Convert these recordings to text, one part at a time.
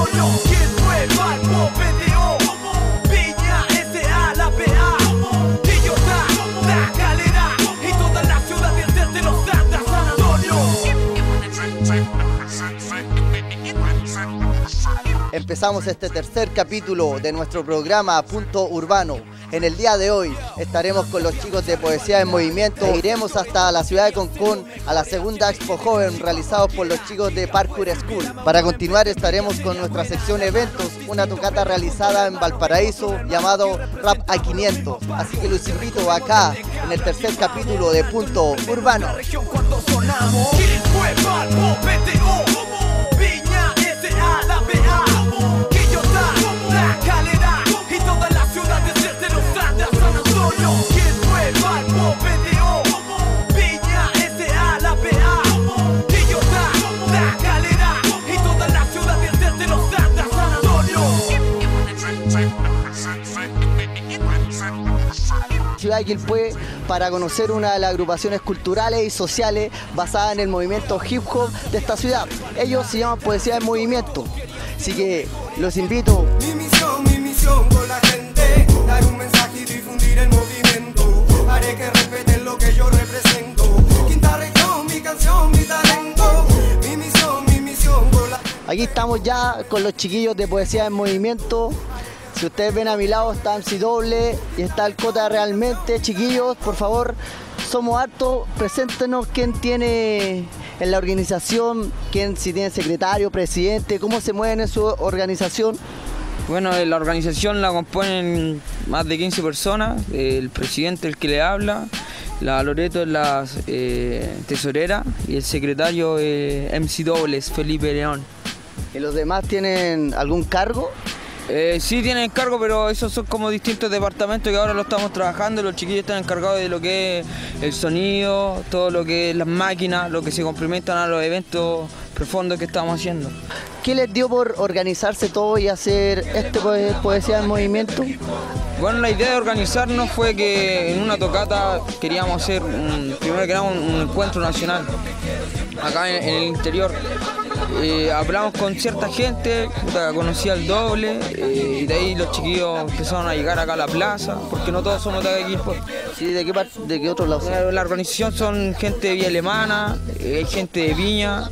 Antonio. ¿Quién fue? Valpo, PTO, Viña, SA, La PA, Quillota, La Calera y toda la ciudad desde Los Santos, San Antonio. Empezamos este tercer capítulo de nuestro programa Punto Urbano. En el día de hoy estaremos con los chicos de Poesía en Movimiento e iremos hasta la ciudad de Concón a la segunda Expo Joven realizados por los chicos de Parkour School. Para continuar estaremos con nuestra sección eventos, una tocata realizada en Valparaíso llamado Rap a 500. Así que los invito acá en el tercer capítulo de Punto Urbano. Cuando sonamos, ¿quién fue? Valpo, PTO, Viña, SA, La PA, Quillota, La Calera y toda la ciudad desde Los Santos, San Antonio. ¿Quién fue? Valpo, PTO, Viña, SA, La PA, Quillota, La Calera y toda la ciudad desde Los Santos, San Antonio. Ciudad de Quilpué para conocer una de las agrupaciones culturales y sociales basadas en el movimiento hip hop de esta ciudad. Ellos se llaman Poesía en Movimiento. Así que los invito. Mi misión con la gente, dar un mensaje y difundir el movimiento. Haré que respeten lo que yo represento. Quinta región, mi canción, mi talento. Mi misión con la... Aquí estamos ya con los chiquillos de Poesía en Movimiento. Si ustedes ven a mi lado está MC Doble y está el Cota Realmente. Chiquillos, por favor, somos hartos, preséntenos quién tiene en la organización, quién si tiene secretario, presidente, cómo se mueven en su organización. Bueno, la organización la componen más de 15 personas, el presidente el que le habla, la Loreto es la tesorera y el secretario MC Dobles, Felipe León. ¿Y los demás tienen algún cargo? Sí tienen cargo, pero esos son como distintos departamentos que ahora lo estamos trabajando. Los chiquillos están encargados de lo que es el sonido, todo lo que es las máquinas, lo que se complementan a los eventos profundos que estamos haciendo. ¿Qué les dio por organizarse todo y hacer Poesía en Movimiento? Bueno, la idea de organizarnos fue que en una tocata queríamos hacer primero que nada un encuentro nacional acá en el interior. Hablamos con cierta gente, conocí al Doble y de ahí los chiquillos empezaron a llegar acá a la plaza, porque no todos somos de aquí. Sí, ¿de qué otro lado? La organización son gente de Villa Alemana, hay gente de Viña,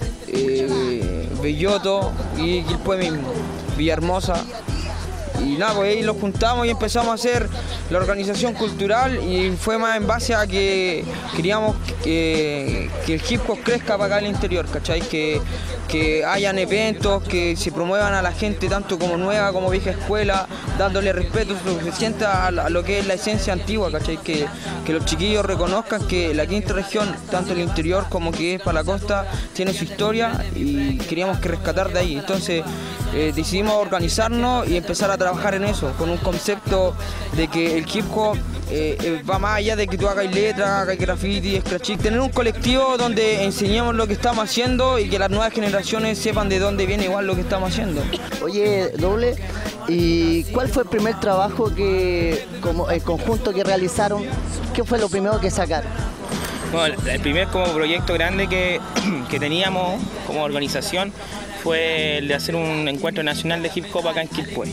Belloto y Quilpué mismo, Villahermosa. Y nada, pues ahí los juntamos y empezamos a hacer la organización cultural y fue más en base a que queríamos que el hip hop crezca para acá en el interior, ¿cachai? Que hayan eventos, que se promuevan a la gente tanto como nueva como vieja escuela, dándole respeto suficiente a lo que es la esencia antigua, ¿cachai? Que los chiquillos reconozcan que la quinta región, tanto el interior como que es para la costa, tiene su historia y queríamos que rescatar de ahí. Entonces decidimos organizarnos y empezar a trabajar en eso, con un concepto de que el hip hop va más allá de que tú hagas letras, hagas graffiti, scratch, tener un colectivo donde enseñemos lo que estamos haciendo y que las nuevas generaciones sepan de dónde viene igual lo que estamos haciendo. Oye, Doble, ¿y cuál fue el primer trabajo como el conjunto que realizaron? ¿Qué fue lo primero que sacaron? Bueno, el primer como proyecto grande que teníamos como organización fue el de hacer un encuentro nacional de hip hop acá en Quilpué.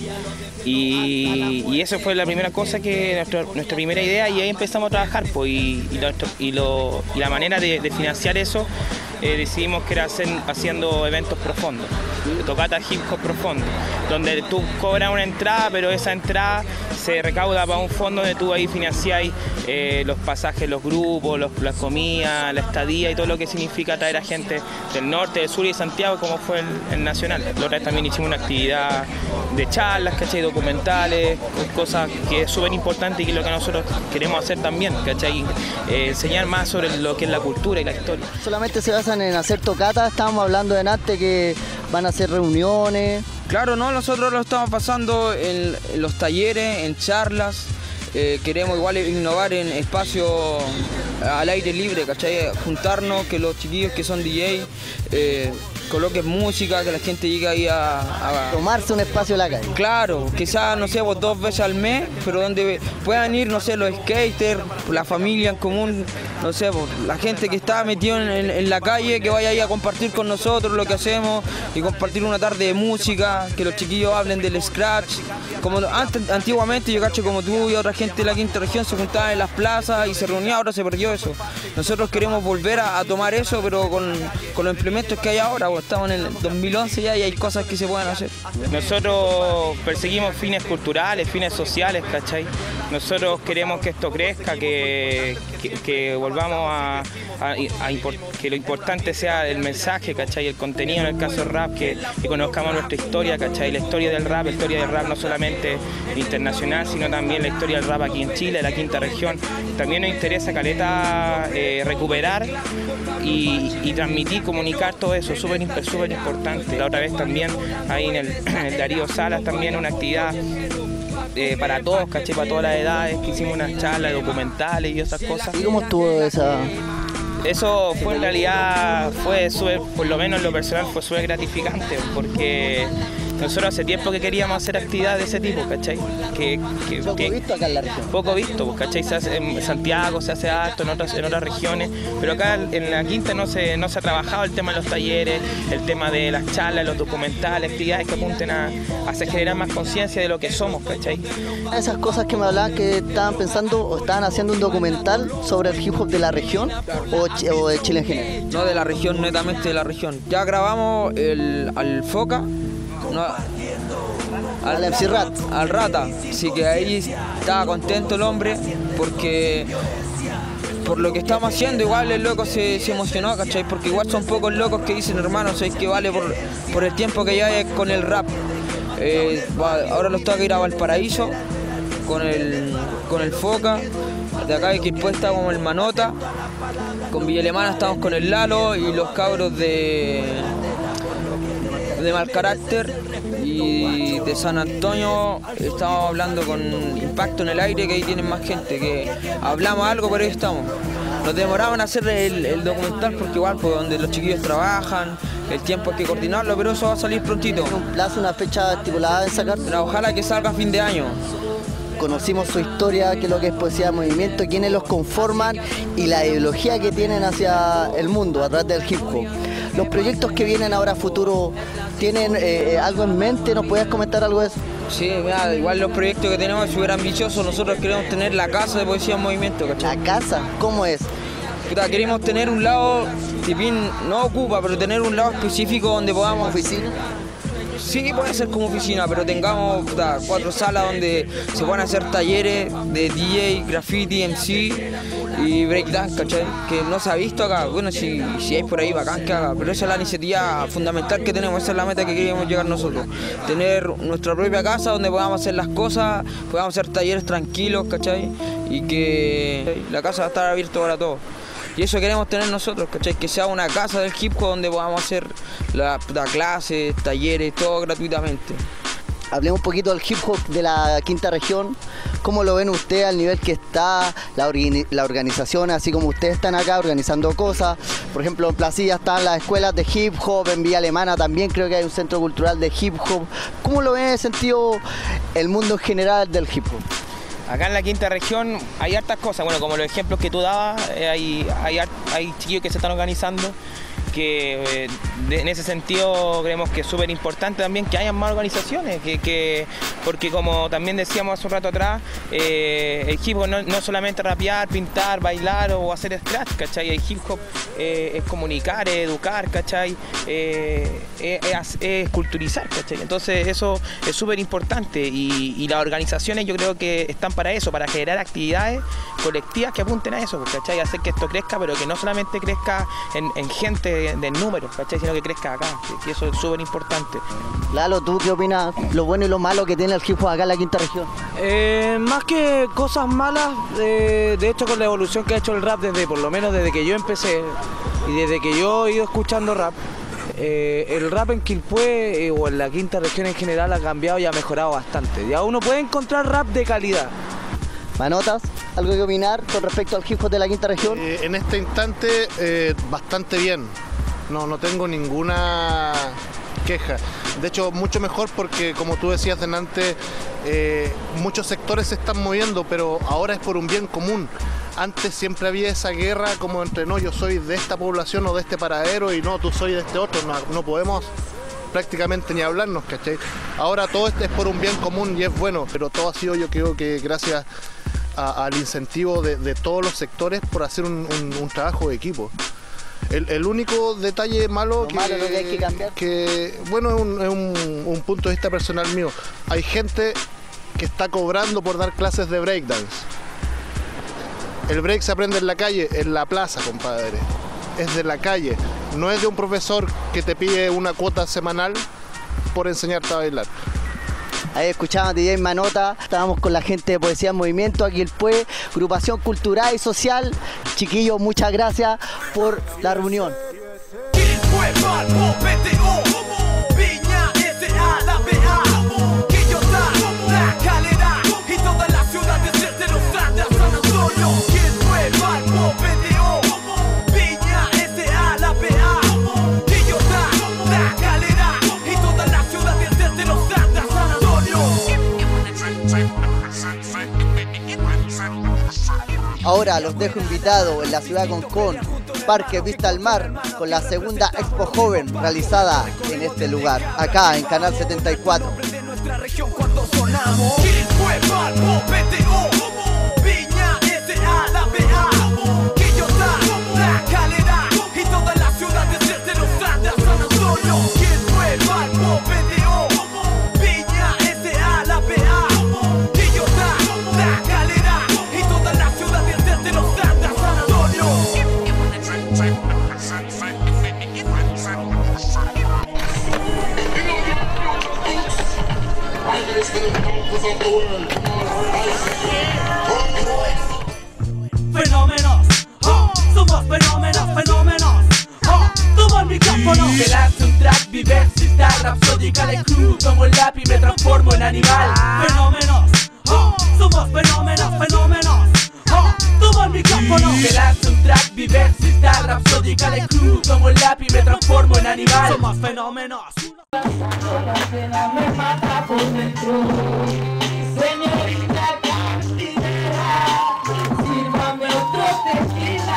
Y eso fue la primera cosa nuestra primera idea, y ahí empezamos a trabajar, pues, y la manera de financiar eso decidimos que era haciendo eventos profundos, tocata hip hop profundo, donde tú cobras una entrada, pero esa entrada se recauda para un fondo donde tú ahí financiáis los pasajes, los grupos, la comida, la estadía y todo lo que significa traer a gente del norte, del sur y de Santiago, como fue el nacional. La otra vez también hicimos una actividad de charlas, ¿cachai? Documentales, cosas que es súper importante y que es lo que nosotros queremos hacer también, ¿cachai? Enseñar más sobre lo que es la cultura y la historia. Solamente se basan en hacer tocatas, estábamos hablando de antes que van a hacer reuniones. Claro, no, nosotros lo estamos pasando en los talleres, en charlas. Queremos igual innovar en espacios al aire libre, ¿cachai? Juntarnos, que los chiquillos que son DJ coloquen música, que la gente llegue ahí a Tomarse un espacio en la calle. claro, quizás, no sé, 2 veces al mes, pero donde puedan ir, no sé, los skaters, la familia en común, no sé, la gente que está metida en la calle, que vaya ahí a compartir con nosotros lo que hacemos y compartir una tarde de música, que los chiquillos hablen del scratch. Como antiguamente, yo cacho, como tú y otra gente de la quinta región se juntaban en las plazas y se reunían, ahora se perdió eso. Nosotros queremos volver a tomar eso, pero con los implementos que hay ahora, estamos en el 2011 ya y hay cosas que se pueden hacer. Nosotros perseguimos fines culturales, fines sociales, ¿cachai? Nosotros queremos que esto crezca, que volvamos que lo importante sea el mensaje, ¿cachai? El contenido, en el caso del rap, que conozcamos nuestra historia, ¿cachai? La historia del rap no solamente internacional, sino también la historia del rap aquí en Chile, la quinta región. También nos interesa, caleta, recuperar y transmitir, comunicar todo eso, súper importante. La otra vez también, ahí en el Darío Salas, también una actividad para todos, ¿cachai? Para todas las edades, que hicimos unas charlas, documentales y esas cosas. ¿Y cómo estuvo esa? Eso fue en realidad, fue súper, por lo menos en lo personal, fue súper gratificante, porque nosotros hace tiempo que queríamos hacer actividades de ese tipo, ¿cachai? Poco visto acá en la región. Poco visto, pues, ¿cachai? Se hace en Santiago, se hace harto, en otras regiones, pero acá en la quinta no se ha trabajado el tema de los talleres, el tema de las charlas, los documentales, actividades que apunten a hacer generar más conciencia de lo que somos, ¿cachai? Esas cosas que me hablaban que estaban pensando o estaban haciendo un documental sobre el hip hop de la región o de Chile en general. No de la región, netamente de la región. Ya grabamos al Foca, no, Al MC Rat. al Rata, así que ahí estaba contento el hombre porque por lo que estamos haciendo igual el loco se emocionó, ¿cachai? Porque igual son pocos locos que dicen, hermano, ¿sabes que vale por el tiempo que lleva con el rap? Ahora los tengo que ir a Valparaíso con el Foca, de acá de Quilpué está como el Manota, con Villa Alemana estamos con el Lalo y los cabros de Mal Carácter, y de San Antonio estamos hablando con Impacto en el Aire, que ahí tienen más gente, que hablamos algo, pero ahí estamos. Nos demoraban en hacer el documental porque igual, pues, donde los chiquillos trabajan, el tiempo hay que coordinarlo, pero eso va a salir prontito. ¿Tiene un plazo, una fecha estipulada en sacar? Ojalá que salga a fin de año. Conocimos su historia, qué es lo que es Poesía de Movimiento, quiénes los conforman y la ideología que tienen hacia el mundo a través del hip hop. Los proyectos que vienen ahora a futuro, ¿tienen algo en mente? ¿Nos puedes comentar algo de eso? Sí, mira, igual los proyectos que tenemos es súper ambicioso. Nosotros queremos tener la casa de Poesía en Movimiento, ¿cachai? ¿La casa? ¿Cómo es? Puta, queremos tener un lado, si bien no ocupa, pero tener un lado específico donde podamos... ¿Oficina? Sí, puede ser como oficina, pero tengamos 4 salas donde se puedan hacer talleres de DJ, graffiti, MC y breakdance, ¿cachai? Que no se ha visto acá. Bueno, si hay por ahí, bacán que haga, pero esa es la iniciativa fundamental que tenemos, esa es la meta que queremos llegar nosotros. Tener nuestra propia casa donde podamos hacer las cosas, podamos hacer talleres tranquilos, ¿cachai? Y que la casa va a estar abierta para todos. Y eso queremos tener nosotros, ¿cachai? Que sea una casa del hip hop donde podamos hacer las clases, talleres, todo gratuitamente. Hablemos un poquito del hip hop de la quinta región. ¿Cómo lo ven ustedes al nivel que está la organización, así como ustedes están acá organizando cosas? Por ejemplo, en Placilla están las escuelas de hip hop, en Villa Alemana también creo que hay un centro cultural de hip hop. ¿Cómo lo ven en ese sentido el mundo en general del hip hop? Acá en la quinta región hay hartas cosas, bueno, como los ejemplos que tú dabas, hay chiquillos que se están organizando, que en ese sentido creemos que es súper importante también que hayan más organizaciones, porque como también decíamos hace un rato atrás, el hip hop no solamente rapear, pintar, bailar o hacer scratch, ¿cachai? El hip hop es comunicar, es educar, ¿cachai? Es culturizar, ¿cachai? Entonces eso es súper importante y las organizaciones yo creo que están para eso, para generar actividades colectivas que apunten a eso, ¿cachai? Hacer que esto crezca, pero que no solamente crezca en gente de números, ¿cachai? Sino que crezca acá, que eso es súper importante. Lalo, ¿tú qué opinas? Lo bueno y lo malo que tiene el hip hop acá en la quinta región. Más que cosas malas, de hecho con la evolución que ha hecho el rap por lo menos desde que yo empecé y desde que yo he ido escuchando rap, el rap en Quilpué o en la quinta región en general ha cambiado y ha mejorado bastante. Ya uno puede encontrar rap de calidad. Manotas, ¿algo que opinar con respecto al hip hop de la quinta región? En este instante, bastante bien. no tengo ninguna queja. De hecho, mucho mejor porque, como tú decías delante, muchos sectores se están moviendo, pero ahora es por un bien común. Antes siempre había esa guerra como entre, no, yo soy de esta población o de este paradero y no, tú soy de este otro, no podemos prácticamente ni hablarnos, ¿cachai? Ahora todo esto es por un bien común y es bueno, pero todo ha sido, yo creo que gracias al incentivo de todos los sectores por hacer un trabajo de equipo. El único detalle malo que hay que cambiar, bueno, es un punto de vista personal mío. Hay gente que está cobrando por dar clases de breakdance. El break se aprende en la calle, en la plaza, compadre. Es de la calle, no es de un profesor que te pide una cuota semanal por enseñarte a bailar. Ahí escuchaban DJ Manota, estábamos con la gente de Poesía en Movimiento, aquí el PUE, agrupación cultural y social. Chiquillos, muchas gracias por la reunión. Ahora los dejo invitados en la ciudad de Concón, Parque Vista al Mar, con la segunda Expo Joven realizada en este lugar, acá en Canal 74. Fenómenos, somos fenómenos, toma el micrófono. Que lance un track, diversidad, rapsódica de crew. Tomo el lápiz, me transformo en animal. Fenómenos, somos fenómenos, toma el micrófono. Que lance un track, diversidad, rapsódica de crew. Tomo el lápiz, me transformo en animal. Somos fenómenos. La pena me mata por dentro. Señorita cantinera, sírvame otro tequila.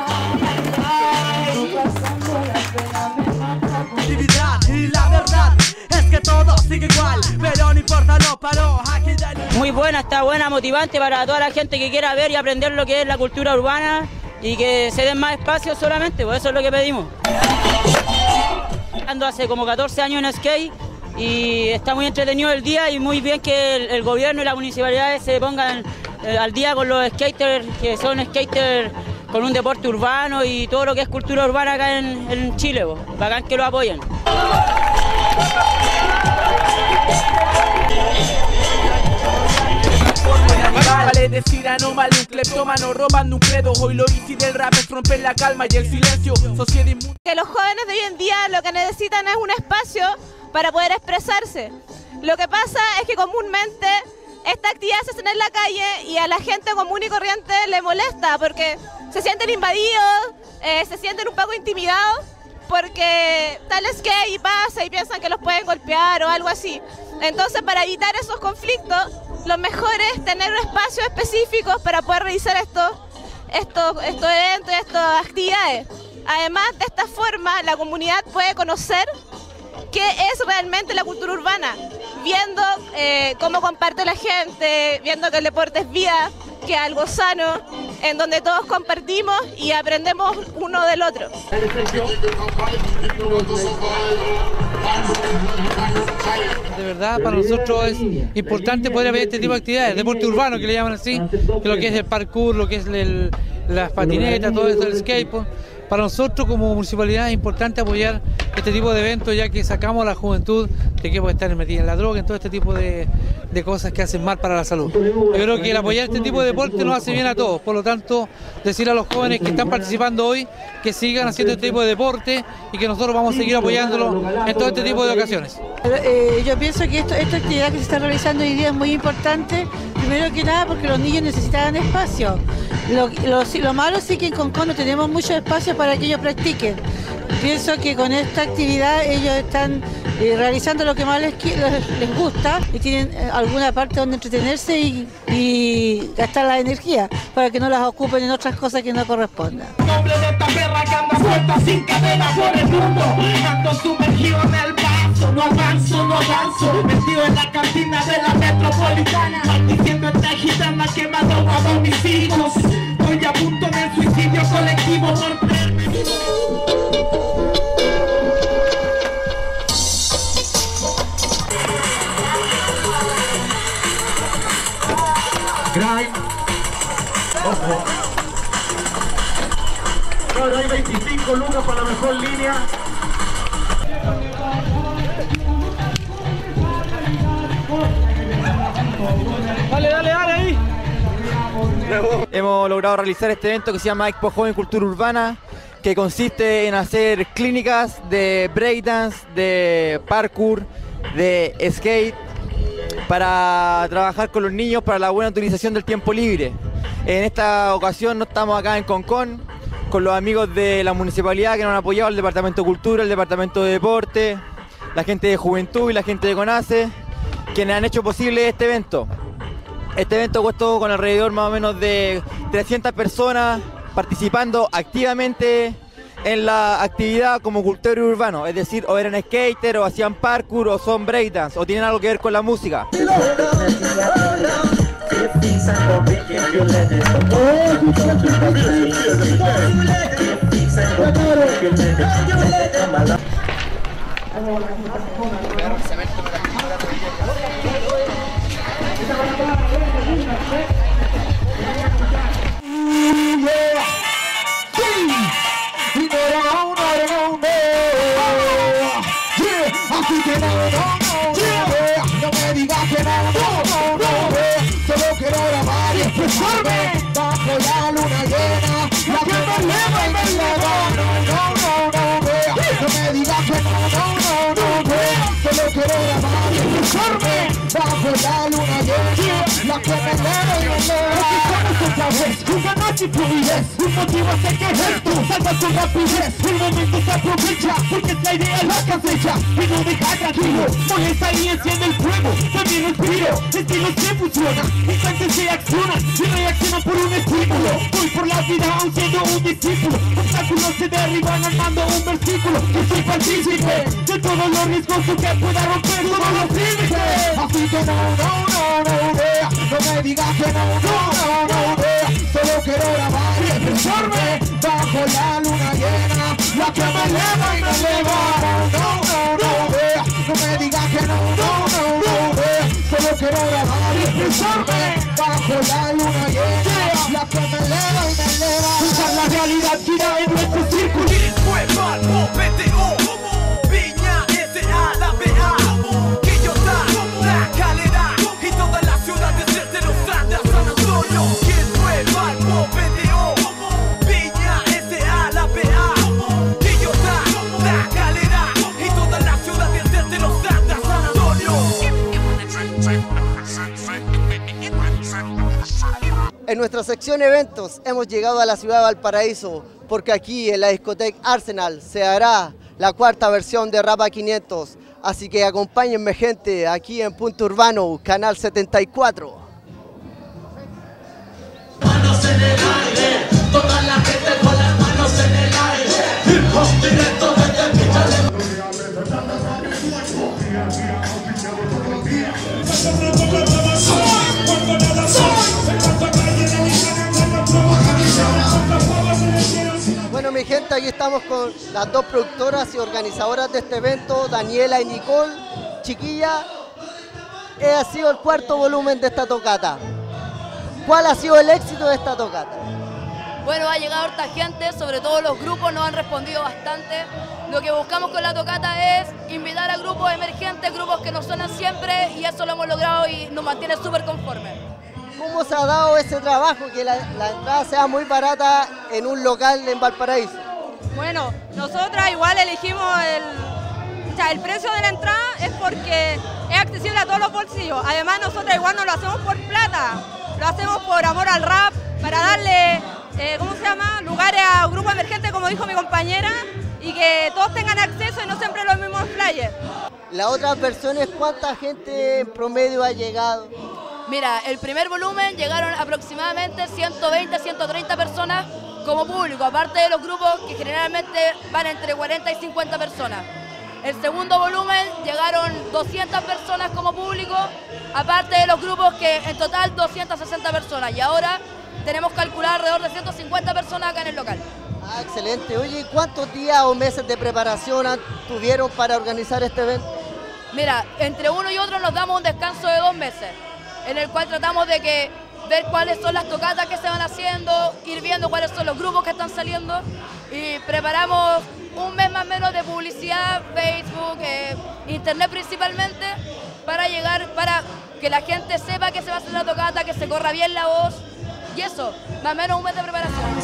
Pasando la pena me mata por dentro. Y la verdad es que todo sigue igual, pero no importa, no paró. Muy buena, está buena, motivante para toda la gente que quiera ver y aprender lo que es la cultura urbana y que se den más espacios solamente, pues eso es lo que pedimos. Ando hace como 14 años en skate y está muy entretenido el día y muy bien que el gobierno y las municipalidades se pongan al día con los skaters, que son skaters con un deporte urbano y todo lo que es cultura urbana acá en Chile, pues. Bacán que lo apoyen. Vale decir anómalo, un cleptómano robando un credo. Hoy lo easy del rap es romper la calma y el silencio. Sociedad inmune. Que los jóvenes de hoy en día lo que necesitan es un espacio para poder expresarse. Lo que pasa es que comúnmente esta actividad se hace en la calle y a la gente común y corriente le molesta porque se sienten invadidos, se sienten un poco intimidados porque tal es que y pasa y piensan que los pueden golpear o algo así. Entonces, para evitar esos conflictos, lo mejor es tener un espacio específico para poder realizar estos eventos, estas actividades. Además, de esta forma, la comunidad puede conocer qué es realmente la cultura urbana, viendo cómo comparte la gente, viendo que el deporte es vida, que es algo sano, en donde todos compartimos y aprendemos uno del otro. De verdad, para nosotros es importante poder ver este tipo de actividades, deporte urbano que le llaman así, que lo que es el parkour, lo que es las patinetas, todo eso, el skateboard. Para nosotros como municipalidad es importante apoyar este tipo de eventos, ya que sacamos a la juventud de que puede estar metida en la droga, en todo este tipo de cosas que hacen mal para la salud. Yo creo que el apoyar este tipo de deporte nos hace bien a todos, por lo tanto, decir a los jóvenes que están participando hoy que sigan haciendo este tipo de deporte y que nosotros vamos a seguir apoyándolo en todo este tipo de ocasiones. Yo pienso que esta actividad que se está realizando hoy día es muy importante, primero que nada porque los niños necesitan espacio. Lo malo sí que en Concón no tenemos mucho espacio para que ellos practiquen. Pienso que con esta actividad ellos están realizando lo que más les gusta y tienen alguna parte donde entretenerse y gastar la energía para que no las ocupen en otras cosas que no correspondan. Nombre de esta perra que anda suelta sin cadena por el mundo, ando sumergido en el vaso, no avanzo, metido en la cantina de la metropolitana, maldiciendo esta gitana que me ha robado a mis hijos, estoy a punto del suicidio colectivo por creerme. Grind. Ojo. Ahora hay 25 lucas para la mejor línea. Dale ahí. Hemos logrado realizar este evento que se llama Expo Joven Cultura Urbana, que consiste en hacer clínicas de breakdance, de parkour, de skate, para trabajar con los niños para la buena utilización del tiempo libre. En esta ocasión no estamos acá en Concón, con los amigos de la municipalidad que nos han apoyado, el Departamento de Cultura, el Departamento de Deporte, la gente de Juventud y la gente de CONACE, quienes han hecho posible este evento. Este evento costó con alrededor más o menos de 300 personas participando activamente en la actividad como cultor urbano, es decir, o eran skater, o hacían parkour, o son breakdance, o tienen algo que ver con la música. Así que no me digas que solo quiero grabar y expresarme bajo la luna llena, la que me eleva y me eleva. No me digas que solo quiero grabar y expresarme bajo la luna llena, la que me eleva y me eleva. Otra vez, una noche y fluidez, un motivo hace que esto salga con rapidez. El momento se aprovecha, porque esta idea es la cosecha y no deja tranquilo. Molesta y enciende el fuego, también respiro. Estilos que funcionan, instantes se accionan y reaccionan por un estímulo. Voy por la vida aún siendo un discípulo. Obstáculos se derriban armando un versículo. Yo soy partícipe de todo lo riesgoso que pueda romper todos los límites. Así que no me digas que no. Solo quiero grabar y expresarme bajo la luna llena, la que me eleva y me eleva. No me digas que no. Solo quiero grabar y expresarme bajo la luna llena, la que me eleva y me eleva. Usar la realidad gira en nuestro círculo. Viña, S.A., la B.A., Quillota, la calidad y toda la ciudad desde los Andes a San Antonio. Viña, S.A., la B.A., Quillota, la calidad y toda la ciudad desde los Andes a San Antonio. En nuestra sección eventos hemos llegado a la ciudad de Valparaíso porque aquí en la discoteca Arsenal se hará la cuarta versión de Rapa 500. Así que acompáñenme, gente, aquí en Punto Urbano, Canal 74. Manos en el aire, toda la gente con las manos en el aire. Hip hop directo desde el Pichale. Bueno, mi gente, aquí estamos con las dos productoras y organizadoras de este evento, Daniela y Nicole. Chiquilla, ha sido el cuarto volumen de esta tocata. ¿Cuál ha sido el éxito de esta tocata? Bueno, ha llegado harta gente, sobre todo los grupos nos han respondido bastante. Lo que buscamos con la tocata es invitar a grupos emergentes, grupos que nos suenan siempre, y eso lo hemos logrado y nos mantiene súper conformes. ¿Cómo se ha dado ese trabajo, que la entrada sea muy barata en un local en Valparaíso? Bueno, nosotras igual elegimos el precio de la entrada es porque es accesible a todos los bolsillos. Además, nosotras igual no lo hacemos por plata, lo hacemos por amor al rap, para darle, lugares a grupos emergentes, como dijo mi compañera, y que todos tengan acceso y no siempre los mismos flyers. Las otras versiones, ¿cuánta gente en promedio ha llegado? Mira, el primer volumen llegaron aproximadamente 120, 130 personas como público, aparte de los grupos que generalmente van entre 40 y 50 personas. El segundo volumen llegaron 200 personas como público, aparte de los grupos que en total 260 personas. Y ahora tenemos calculado alrededor de 150 personas acá en el local. Ah, excelente. Oye, ¿cuántos días o meses de preparación tuvieron para organizar este evento? Mira, entre uno y otro nos damos un descanso de 2 meses, en el cual tratamos de ver cuáles son las tocatas que se van haciendo, ir viendo cuáles son los grupos que están saliendo y preparamos un mes más o menos de publicidad, Facebook, internet principalmente, para que la gente sepa que se va a hacer la tocata, que se corra bien la voz y eso, más o menos un mes de preparación.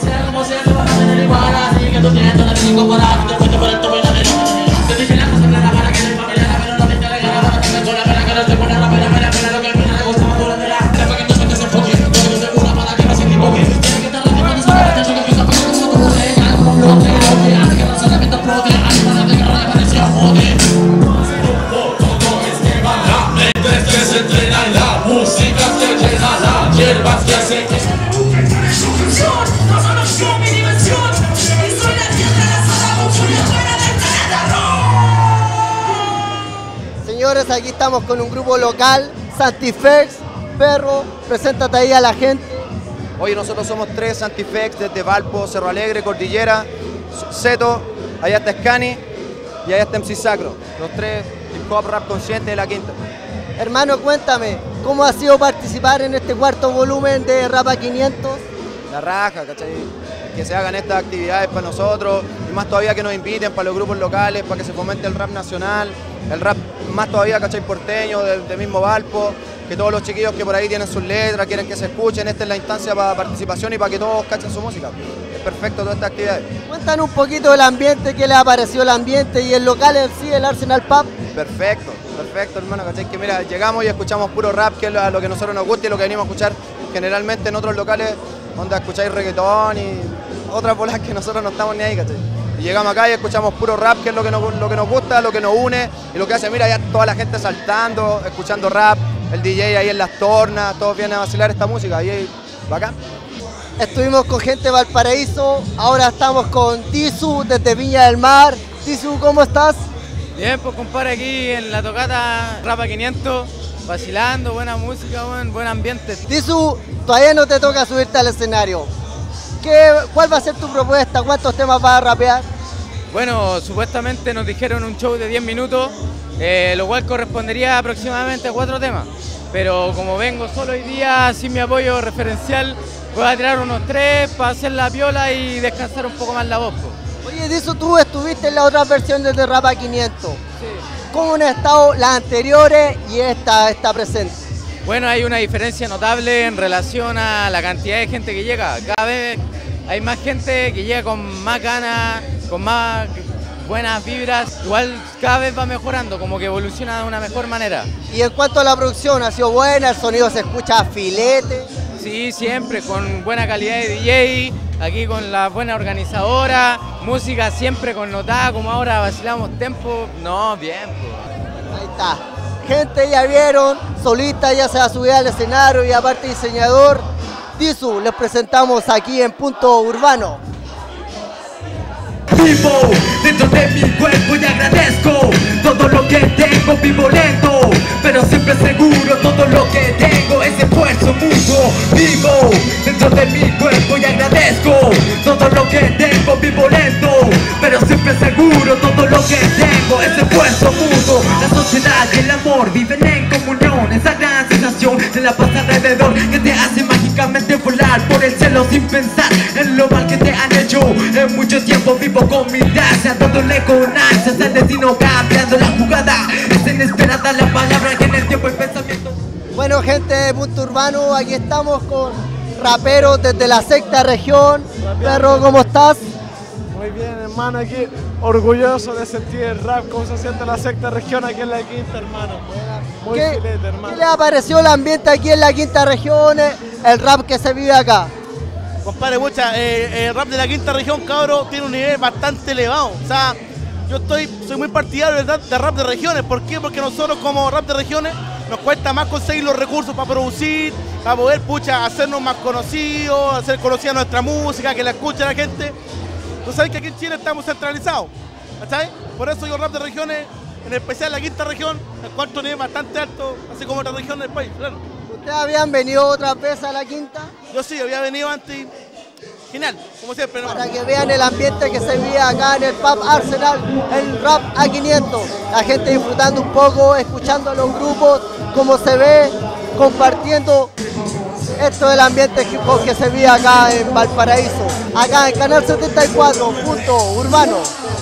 Señores, aquí estamos con un grupo local, Santifex. Perro, preséntate ahí a la gente. Oye, nosotros somos 3 Santifex desde Valpo, Cerro Alegre, Cordillera, Seto, allá está Scani y allá está MC Sacro. Los 3 hip hop rap consciente de la quinta. Hermano, cuéntame, ¿cómo ha sido participar en este cuarto volumen de Rapa 500? La raja, ¿cachai? Que se hagan estas actividades para nosotros y más todavía que nos inviten para los grupos locales, para que se fomente el rap nacional, el rap más todavía, ¿cachai? Porteño, del mismo Valpo, que todos los chiquillos que por ahí tienen sus letras, quieren que se escuchen, esta es la instancia para participación y para que todos cachen su música. Es perfecto todas estas actividades. Cuéntanos un poquito del ambiente, qué les ha parecido el ambiente y el local en sí, el Arsenal Pub. Perfecto, perfecto, hermano, ¿cachai? Que mira, llegamos y escuchamos puro rap, que es lo que a nosotros nos gusta y lo que venimos a escuchar generalmente en otros locales donde escucháis reggaetón y otras bolas que nosotros no estamos ni ahí, ¿cachai? Y llegamos acá y escuchamos puro rap, que es lo que nos gusta, lo que nos une y lo que hace, mira, ya toda la gente saltando, escuchando rap, el DJ ahí en las tornas, todos vienen a vacilar esta música, ahí bacán. Estuvimos con gente de Valparaíso, ahora estamos con Tisu desde Viña del Mar. Tisu, ¿cómo estás? Bien, pues compadre, aquí en la tocata Rapa 500, vacilando, buena música, buen ambiente. Tisu, todavía no te toca subirte al escenario. ¿Cuál va a ser tu propuesta? ¿Cuántos temas vas a rapear? Bueno, supuestamente nos dijeron un show de 10 minutos, lo cual correspondería aproximadamente a 4 temas. Pero como vengo solo hoy día, sin mi apoyo referencial, voy a tirar unos 3 para hacer la piola y descansar un poco más la voz. Oye, Tisu, tú estuviste en las otras versiones de Rapa 500. Sí. ¿Cómo han estado las anteriores y esta está presente? Bueno, hay una diferencia notable en relación a la cantidad de gente que llega. Cada vez hay más gente que llega con más ganas, con más buenas vibras. Igual cada vez va mejorando, como que evoluciona de una mejor manera. Y en cuanto a la producción, ¿ha sido buena? ¿El sonido se escucha a filete? Sí, siempre, con buena calidad de DJ, aquí con la buena organizadora, música siempre connotada, como ahora vacilamos tempo. No, bien, pues. Ahí está. Gente, ya vieron, solista ya se va a subir al escenario y aparte diseñador. Tisu, les presentamos aquí en Punto Urbano. Vivo dentro de mi cuerpo y agradezco todo lo que tengo, vivo lento, pero siempre seguro todo lo que tengo es esfuerzo mutuo. Vivo dentro de mi cuerpo y agradezco todo lo que tengo, vivo lento, pero siempre seguro todo lo que tengo es esfuerzo mutuo. La sociedad y el amor viven en comunión, esa gran sensación de la paz alrededor que te hace mágicamente volar por el cielo sin pensar en lo mal que te han hecho. En mucho tiempo vivo con mi gracia, dándole con ansias al destino, cambiando la jugada. Es inesperada la palabra que en el tiempo el pensamiento. Bueno, gente de Punto Urbano, aquí estamos con raperos desde la sexta región. Perro, ¿cómo estás? Muy bien, hermano, aquí orgulloso de sentir el rap, cómo se siente la sexta región aquí en la quinta, hermano. Muy filete, hermano. ¿Qué les ha parecido el ambiente aquí en la quinta región, el rap que se vive acá? Compadre, el rap de la quinta región, cabro, tiene un nivel bastante elevado. O sea, yo soy muy partidario de rap de regiones. ¿Por qué? Porque nosotros como rap de regiones nos cuesta más conseguir los recursos para producir, para poder, hacernos más conocidos, hacer conocida nuestra música, que la escuche la gente. Tú sabes que aquí en Chile estamos centralizados, ¿sabes? Por eso yo rap de regiones, en especial la quinta región, encuentro un nivel bastante alto, así como otras regiones del país, claro. ¿Ustedes habían venido otras veces a la quinta? Yo sí, había venido antes. Genial, como siempre. ¿No? Para que vean el ambiente que se vive acá en el Pub Arsenal, el rap A500. La gente disfrutando un poco, escuchando a los grupos, como se ve, compartiendo. Esto es el ambiente hip hop que se vive acá en Valparaíso. Acá en Canal 74, Urbano.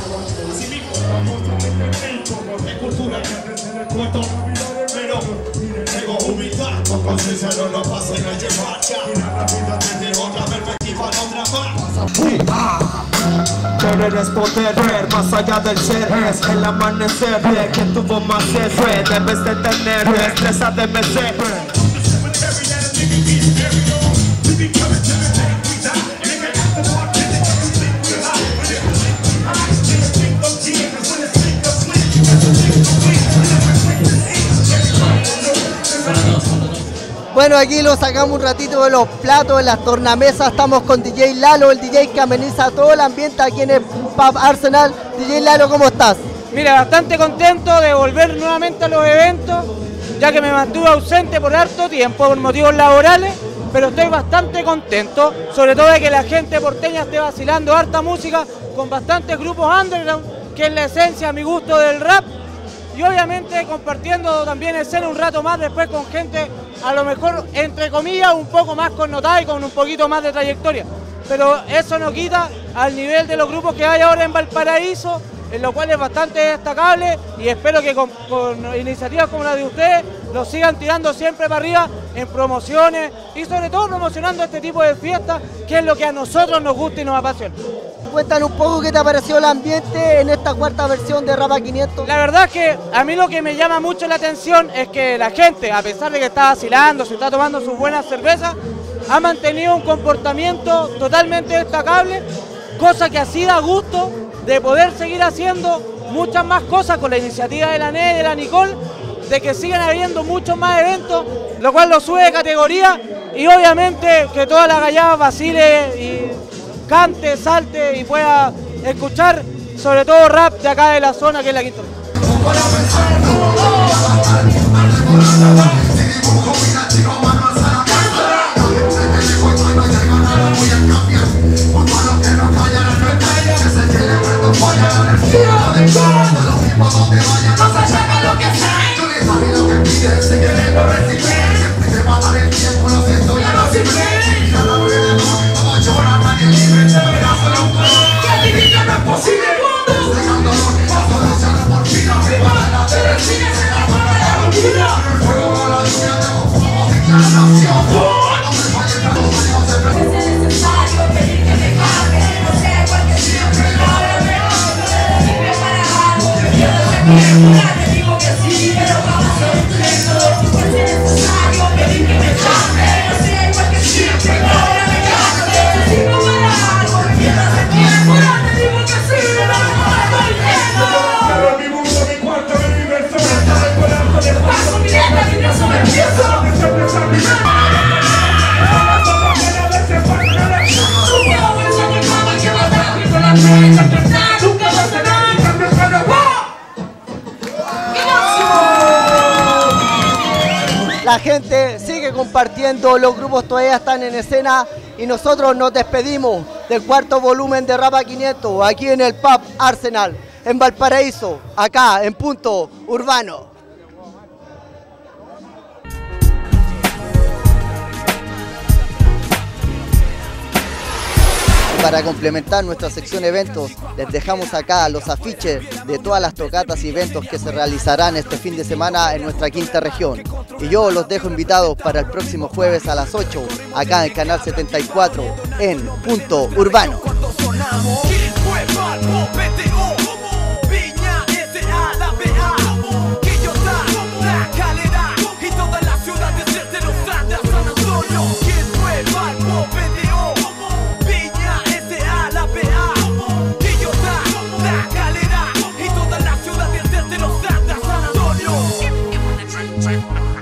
Conciencia no lo pasen a llevar ya. Y la vida desde otra perspectiva, otra más. Querer es poder ver más allá del ser. Es el amanecer de quien tuvo más sed. Debes de tener destreza de mecer. Bueno, aquí lo sacamos un ratito de los platos, en las tornamesas. Estamos con DJ Lalo, el DJ que ameniza todo el ambiente aquí en el Pub Arsenal. DJ Lalo, ¿cómo estás? Mira, bastante contento de volver nuevamente a los eventos, ya que me mantuve ausente por harto tiempo por motivos laborales, pero estoy bastante contento, sobre todo de que la gente porteña esté vacilando harta música con bastantes grupos underground, que es la esencia a mi gusto del rap. Y obviamente compartiendo también escena un rato más después con gente a lo mejor, entre comillas, un poco más connotada y con un poquito más de trayectoria. Pero eso no quita al nivel de los grupos que hay ahora en Valparaíso, en lo cual es bastante destacable y espero que con iniciativas como la de ustedes lo sigan tirando siempre para arriba en promociones y sobre todo promocionando este tipo de fiestas, que es lo que a nosotros nos gusta y nos apasiona. Cuéntanos un poco qué te pareció el ambiente en esta cuarta versión de Rap A500. La verdad es que a mí lo que me llama mucho la atención es que la gente, a pesar de que está vacilando, se está tomando sus buenas cervezas, ha mantenido un comportamiento totalmente destacable, cosa que así da gusto de poder seguir haciendo muchas más cosas con la iniciativa de la NE y de la Nicole, de que sigan habiendo muchos más eventos, lo cual lo sube de categoría y obviamente que toda la gallada vacile y cante, salte y pueda escuchar sobre todo rap de acá de la zona que es la quinta. La gente sigue compartiendo, los grupos todavía están en escena y nosotros nos despedimos del cuarto volumen de Rap A500 aquí en el Pub Arsenal, en Valparaíso, acá en Punto Urbano. Para complementar nuestra sección eventos, les dejamos acá los afiches de todas las tocatas y eventos que se realizarán este fin de semana en nuestra quinta región. Y yo los dejo invitados para el próximo jueves a las 8, acá en Canal 74, en Punto Urbano.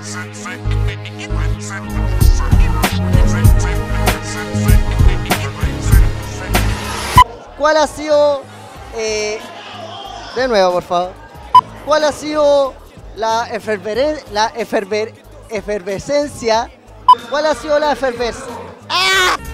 ¿Cuál ha sido, de nuevo por favor, cuál ha sido la efervescencia? ¿Cuál ha sido la efervescencia? ¡Ah!